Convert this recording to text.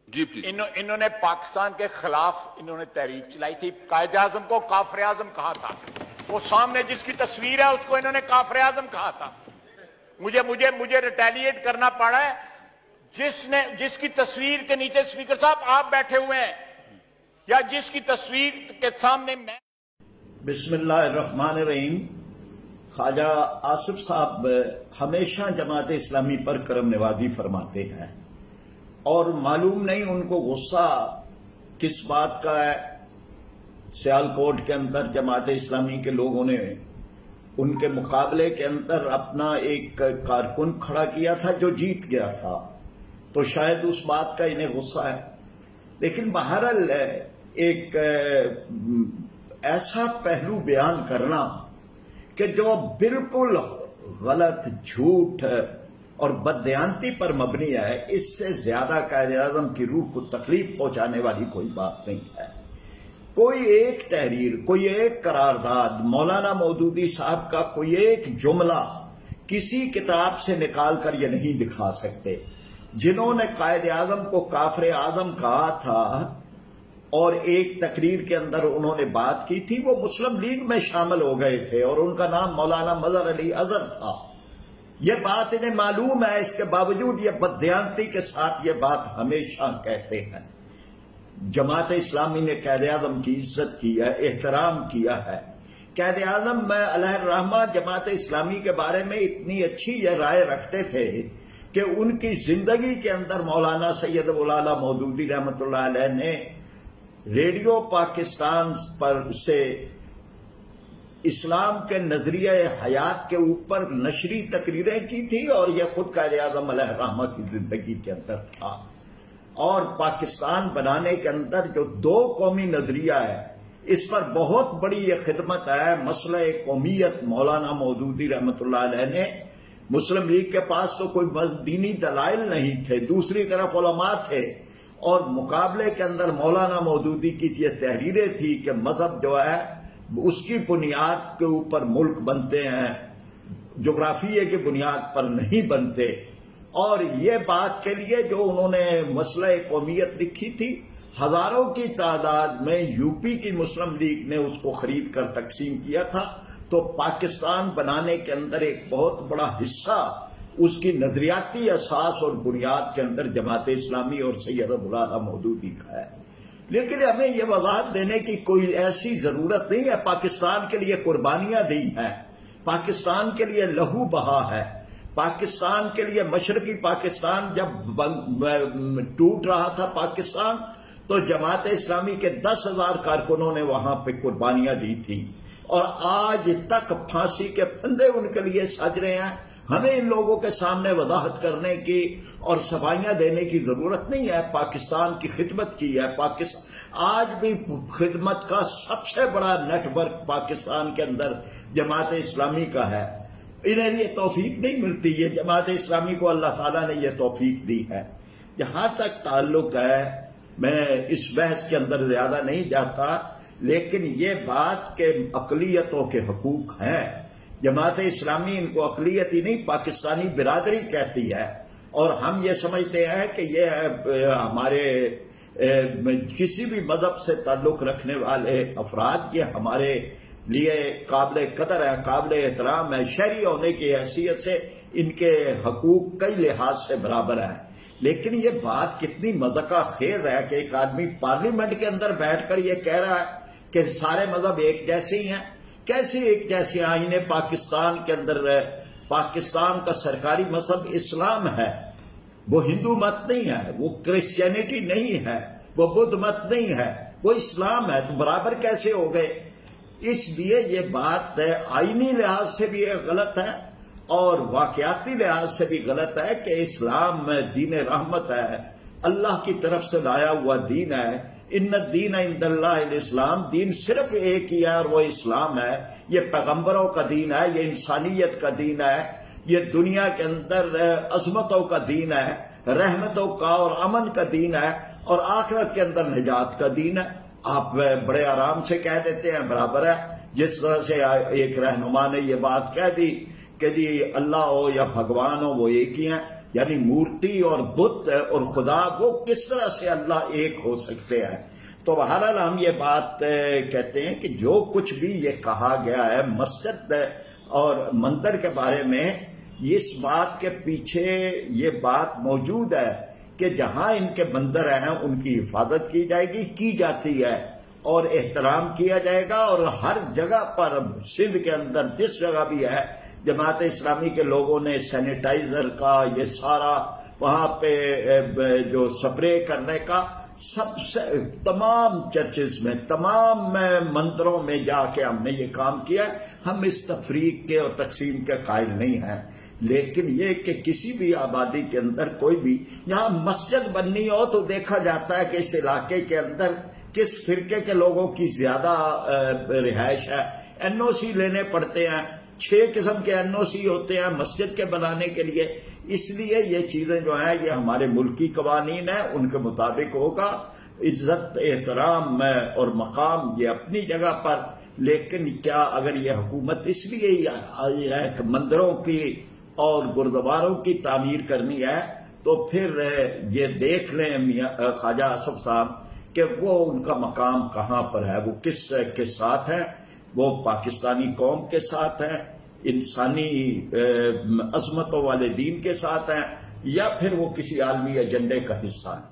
جی please. انہوں نے پاکستان کے خلاف انہوں نے تحریک چلائی تھی، قائد اعظم کو کافر اعظم کہا تھا، وہ سامنے جس کی تصویر ہے اس کو انہوں نے کافر اعظم کہا تھا. مجھے ریٹیلیٹ کرنا پڑا ہے جس کی تصویر کے نیچے اسپیکر صاحب آپ بیٹھے ہوئے ہیں یا جس کی تصویر کے سامنے میں. بسم اللہ الرحمن الرحیم. خواجہ آصف صاحب ہمیشہ جماعت اسلامی پر کرم نوازی فرماتے ہیں اور معلوم نہیں ان کو غصہ کس بات کا ہے. سیالکوٹ کے اندر جماعت اسلامی کے لوگوں نے ان کے مقابلے کے اندر اپنا ایک کارکن کھڑا کیا تھا جو جیت گیا تھا، تو شاید اس بات کا انہیں غصہ ہے. لیکن بہرحال ایک ایسا پہلو بیان کرنا کہ جو بالکل غلط، جھوٹ اور بددیانتی پر مبنی ہے، اس سے زیادہ قائد اعظم کی روح کو تکلیف پہنچانے والی کوئی بات نہیں ہے. کوئی ایک تحریر، کوئی ایک قرارداد، مولانا مودودی صاحب کا کوئی ایک جملہ کسی کتاب سے نکال کر یہ نہیں دکھا سکتے. جنہوں نے قائد اعظم کو کافر اعظم کہا تھا اور ایک تقریر کے اندر انہوں نے بات کی تھی، وہ مسلم لیگ میں شامل ہو گئے تھے اور ان کا نام مولانا مظہر علی اظہر تھا. یہ بات انہیں معلوم ہے، اس کے باوجود یہ بددیانتی کے ساتھ یہ بات ہمیشہ کہتے ہیں. جماعت اسلامی نے قائد اعظم کی عزت کی ہے، احترام کیا ہے. قائد اعظم میں علیہ الرحمہ جماعت اسلامی کے بارے میں اتنی اچھی یہ رائے رکھتے تھے کہ ان کی زندگی کے اندر مولانا سید ابوالعلا مودودی رحمۃ اللہ علیہ نے ریڈیو پاکستان پر سے اسلام کے نظریہ حیات کے اوپر نشری تقریریں کی تھی اور یہ خود قائد اعظم علیہ الرحمہ کی زندگی کے اندر تھا. اور پاکستان بنانے کے اندر جو دو قومی نظریہ ہے، اس پر بہت بڑی یہ خدمت ہے. مسئلہ قومیت مولانا مودودی رحمۃ اللہ علیہ نے، مسلم لیگ کے پاس تو کوئی دینی دلائل نہیں تھے، دوسری طرف علماء تھے، اور مقابلے کے اندر مولانا مودودی کی یہ تحریریں تھی کہ مذہب جو ہے اس کی بنیاد کے اوپر ملک بنتے ہیں، جغرافیے کی بنیاد پر نہیں بنتے. اور یہ بات کے لیے جو انہوں نے مسئلہ قومیت لکھی تھی، ہزاروں کی تعداد میں یو پی کی مسلم لیگ نے اس کو خرید کر تقسیم کیا تھا. تو پاکستان بنانے کے اندر ایک بہت بڑا حصہ اس کی نظریاتی اساس اور بنیاد کے اندر جماعت اسلامی اور سید ابوالعلا مودودی کا ہے. لیکن ہمیں یہ وضاحت دینے کی کوئی ایسی ضرورت نہیں ہے. پاکستان کے لیے قربانیاں دی ہیں، پاکستان کے لیے لہو بہا ہے. پاکستان کے لیے مشرقی پاکستان جب ٹوٹ رہا تھا پاکستان، تو جماعت اسلامی کے 10,000 کارکنوں نے وہاں پہ قربانیاں دی تھی اور آج تک پھانسی کے پھندے ان کے لیے سج رہے ہیں. ہمیں ان لوگوں کے سامنے وضاحت کرنے کی اور صفائیاں دینے کی ضرورت نہیں ہے. پاکستان کی خدمت کی ہے. پاکستان آج بھی خدمت کا سب سے بڑا نیٹ ورک پاکستان کے اندر جماعت اسلامی کا ہے. انہیں یہ توفیق نہیں ملتی، یہ جماعت اسلامی کو اللہ تعالیٰ نے یہ توفیق دی ہے. جہاں تک تعلق ہے، میں اس بحث کے اندر زیادہ نہیں جاتا، لیکن یہ بات کہ اقلیتوں کے حقوق ہیں، جماعت اسلامی ان کو اقلیت ہی نہیں پاکستانی برادری کہتی ہے. اور ہم یہ سمجھتے ہیں کہ یہ ہمارے کسی بھی مذہب سے تعلق رکھنے والے افراد یہ ہمارے لیے قابل قدر ہے، قابل احترام ہے. شہری ہونے کی حیثیت سے ان کے حقوق کئی لحاظ سے برابر ہیں. لیکن یہ بات کتنی مذاق خیز ہے کہ ایک آدمی پارلیمنٹ کے اندر بیٹھ کر یہ کہہ رہا ہے کہ سارے مذہب ایک جیسے ہی ہیں. کیسے ایک جیسے آئین پاکستان کے اندر پاکستان کا سرکاری مذہب اسلام ہے، وہ ہندو مت نہیں ہے، وہ کرسچینٹی نہیں ہے، وہ بدھ مت نہیں ہے، وہ اسلام ہے. تو برابر کیسے ہو گئے؟ اس لیے یہ بات آئینی لحاظ سے بھی غلط ہے اور واقعاتی لحاظ سے بھی غلط ہے کہ اسلام میں دین رحمت ہے، اللہ کی طرف سے لایا ہوا دین ہے. ان الدین عند اللہ الاسلام، دین صرف ایک ہی ہے اور وہ اسلام ہے. یہ پیغمبروں کا دین ہے، یہ انسانیت کا دین ہے، یہ دنیا کے اندر عظمتوں کا دین ہے، رحمتوں کا اور امن کا دین ہے اور آخرت کے اندر نجات کا دین ہے. آپ بڑے آرام سے کہہ دیتے ہیں برابر ہے. جس طرح سے ایک رہنما نے یہ بات کہہ دی کہ جی اللہ ہو یا بھگوان ہو وہ ایک ہی ہیں، یعنی مورتی اور بت اور خدا وہ کس طرح سے اللہ ایک ہو سکتے ہیں. تو بہرحال ہم یہ بات کہتے ہیں کہ جو کچھ بھی یہ کہا گیا ہے مسجد اور مندر کے بارے میں، اس بات کے پیچھے یہ بات موجود ہے کہ جہاں ان کے مندر ہیں ان کی حفاظت کی جائے گی، کی جاتی ہے اور احترام کیا جائے گا. اور ہر جگہ پر سندھ کے اندر جس جگہ بھی ہے جماعت اسلامی کے لوگوں نے سینیٹائزر کا یہ سارا وہاں پہ جو سپرے کرنے کا سب سے تمام چرچز میں تمام مندروں میں جا کے ہم نے یہ کام کیا. ہم اس تفریق کے اور تقسیم کے قائل نہیں ہیں، لیکن یہ کہ کسی بھی آبادی کے اندر کوئی بھی یہاں مسجد بننی ہو تو دیکھا جاتا ہے کہ اس علاقے کے اندر کس فرقے کے لوگوں کی زیادہ رہائش ہے. این او سی لینے پڑتے ہیں، 6 قسم کے این او سی ہوتے ہیں مسجد کے بنانے کے لیے. اس لیے یہ چیزیں جو ہیں یہ ہمارے ملکی قوانین ہیں، ان کے مطابق ہوگا. عزت احترام اور مقام یہ اپنی جگہ پر، لیکن کیا اگر یہ حکومت اس لیے کہ مندروں کی اور گردواروں کی تعمیر کرنی ہے تو پھر یہ دیکھ لیں خواجہ آصف صاحب کہ وہ ان کا مقام کہاں پر ہے، وہ کس کے ساتھ ہے. وہ پاکستانی قوم کے ساتھ ہیں، انسانی عظمتوں والے دین کے ساتھ ہیں، یا پھر وہ کسی عالمی ایجنڈے کا حصہ ہیں.